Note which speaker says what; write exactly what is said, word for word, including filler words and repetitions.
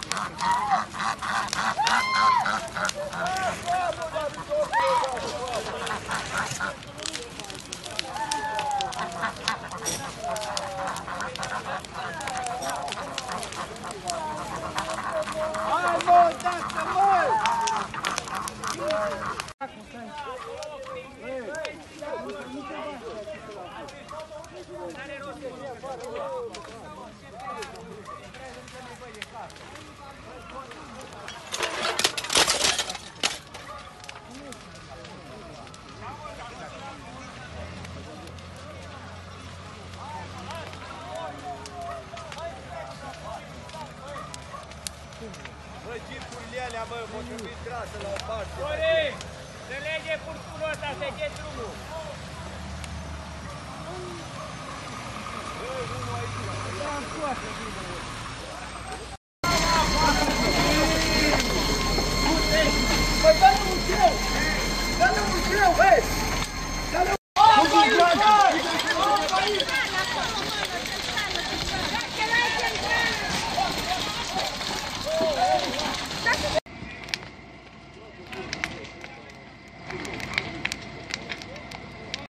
Speaker 1: Bă, jeepurile alea, bă, m-au trebuit grasă la o parte.
Speaker 2: Corect! Se lege furtunul ăsta, se dă drumul.
Speaker 1: Bă, unul aici.
Speaker 2: Da, scoate, bine.